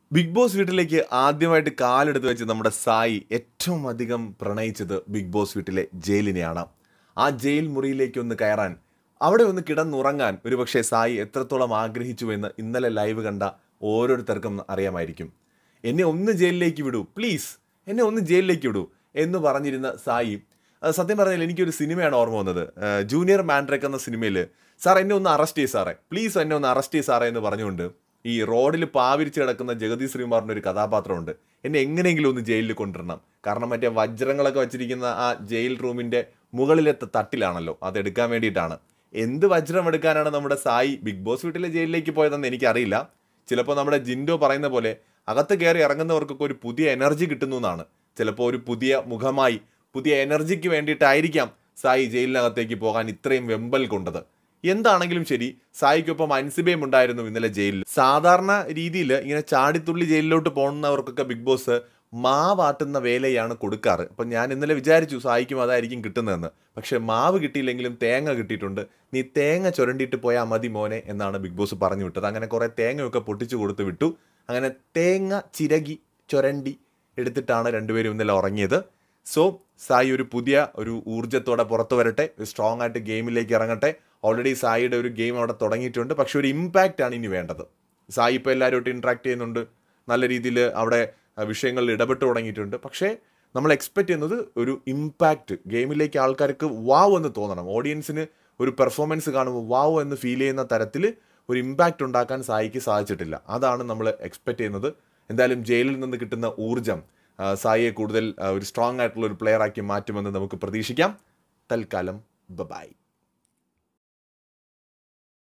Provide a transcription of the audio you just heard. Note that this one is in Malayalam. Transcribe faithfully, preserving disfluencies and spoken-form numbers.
ബിഗ് ബോസ് വീട്ടിലേക്ക് ആദ്യമായിട്ട് കാലെടുത്ത് വെച്ച് നമ്മുടെ സായി ഏറ്റവും അധികം പ്രണയിച്ചത് ബിഗ് ബോസ് വീട്ടിലെ ജയിലിനെയാണ്. ആ ജയിൽ മുറിയിലേക്ക് ഒന്ന് കയറാൻ, അവിടെ ഒന്ന് കിടന്നുറങ്ങാൻ ഒരുപക്ഷെ സായി എത്രത്തോളം ആഗ്രഹിച്ചുവെന്ന് ഇന്നലെ ലൈവ് കണ്ട ഓരോരുത്തർക്കും അറിയാമായിരിക്കും. എന്നെ ഒന്ന് ജയിലിലേക്ക് വിടൂ, പ്ലീസ് എന്നെ ഒന്ന് ജയിലിലേക്ക് വിടൂ എന്ന് പറഞ്ഞിരുന്ന സായി, സത്യം പറഞ്ഞാൽ എനിക്കൊരു സിനിമയാണ് ഓർമ്മ വന്നത്. ജൂനിയർ മാൻഡ്രേക്ക് എന്ന സിനിമയിൽ സാർ എന്നെ ഒന്ന് അറസ്റ്റ് ചെയ്യ് സാറേ, പ്ലീസ് എന്നെ ഒന്ന് അറസ്റ്റ് ചെയ്യ് സാറേ എന്ന് പറഞ്ഞുകൊണ്ട് ഈ റോഡിൽ പാവിരിച്ച് കിടക്കുന്ന ജഗതി ശ്രീകുമാറിൻ്റെ ഒരു കഥാപാത്രമുണ്ട്. എന്നെ എങ്ങനെയെങ്കിലും ഒന്ന് ജയിലിൽ കൊണ്ടുവരണം, കാരണം മറ്റേ വജ്രങ്ങളൊക്കെ വെച്ചിരിക്കുന്ന ആ ജയിൽ റൂമിൻ്റെ മുകളിലത്തെ തട്ടിലാണല്ലോ, അതെടുക്കാൻ വേണ്ടിയിട്ടാണ്. എന്ത് വജ്രം എടുക്കാനാണ് നമ്മുടെ സായി ബിഗ് ബോസ് വീട്ടിലെ ജയിലിലേക്ക് പോയതെന്ന് എനിക്കറിയില്ല. ചിലപ്പോൾ നമ്മുടെ ജിൻഡോ പറയുന്ന പോലെ അകത്ത് കയറി ഇറങ്ങുന്നവർക്കൊക്കെ ഒരു പുതിയ എനർജി കിട്ടുന്നു എന്നാണ്. ചിലപ്പോൾ ഒരു പുതിയ മുഖമായി പുതിയ എനർജിക്ക് വേണ്ടിയിട്ടായിരിക്കാം സായി ജയിലിനകത്തേക്ക് പോകാൻ ഇത്രയും വെമ്പൽ കൊണ്ടത്. എന്താണെങ്കിലും ശരി, സായിക്കൊപ്പം അൻസിബയും ഉണ്ടായിരുന്നു ഇന്നലെ ജയിലിൽ. സാധാരണ രീതിയിൽ ഇങ്ങനെ ചാടിത്തുള്ളി ജയിലിലോട്ട് പോകുന്നവർക്കൊക്കെ ബിഗ് ബോസ് മാവാട്ടുന്ന വേലയാണ് കൊടുക്കാറ്. അപ്പം ഞാൻ ഇന്നലെ വിചാരിച്ചു സായിക്കും അതായിരിക്കും കിട്ടുന്നതെന്ന്. പക്ഷെ മാവ് കിട്ടിയില്ലെങ്കിലും തേങ്ങ കിട്ടിയിട്ടുണ്ട്. നീ തേങ്ങ ചുരണ്ടിയിട്ട് പോയാൽ മതി മോനെ എന്നാണ് ബിഗ് ബോസ് പറഞ്ഞു വിട്ടത്. അങ്ങനെ കുറേ തേങ്ങയൊക്കെ പൊട്ടിച്ചു കൊടുത്ത് വിട്ടു. അങ്ങനെ തേങ്ങ ചിരകി ചുരണ്ടി എടുത്തിട്ടാണ് രണ്ടുപേരും ഇന്നലെ ഉറങ്ങിയത്. സോ സായി ഒരു പുതിയ ഒരു ഊർജ്ജത്തോടെ പുറത്തു വരട്ടെ, സ്ട്രോങ് ആയിട്ട് ഗെയിമിലേക്ക് ഇറങ്ങട്ടെ. ഓൾറെഡി സായിയുടെ ഒരു ഗെയിം അവിടെ തുടങ്ങിയിട്ടുണ്ട്, പക്ഷെ ഒരു ഇമ്പാക്റ്റ് ആണ് ഇനി വേണ്ടത്. സായി ഇപ്പോൾ എല്ലാവരുമായിട്ട് ഇൻട്രാക്ട് ചെയ്യുന്നുണ്ട്, നല്ല രീതിയിൽ അവിടെ വിഷയങ്ങളിൽ ഇടപെട്ട് തുടങ്ങിയിട്ടുണ്ട്. പക്ഷേ നമ്മൾ എക്സ്പെക്റ്റ് ചെയ്യുന്നത് ഒരു ഇമ്പാക്റ്റ്, ഗെയിമിലേക്ക് ആൾക്കാർക്ക് വാവ് എന്ന് തോന്നണം. ഓഡിയൻസിന് ഒരു പെർഫോമൻസ് കാണുമ്പോൾ വാവ് എന്ന് ഫീൽ ചെയ്യുന്ന തരത്തിൽ ഒരു ഇമ്പാക്റ്റ് ഉണ്ടാക്കാൻ സായിക്ക് സാധിച്ചിട്ടില്ല. അതാണ് നമ്മൾ എക്സ്പെക്റ്റ് ചെയ്യുന്നത്. എന്തായാലും ജയിലിൽ നിന്ന് കിട്ടുന്ന ഊർജ്ജം സായിയെ കൂടുതൽ ഒരു സ്ട്രോങ് ആയിട്ടുള്ള ഒരു പ്ലെയർ ആക്കി മാറ്റുമെന്ന് നമുക്ക് പ്രതീക്ഷിക്കാം. തൽക്കാലം ബൈ.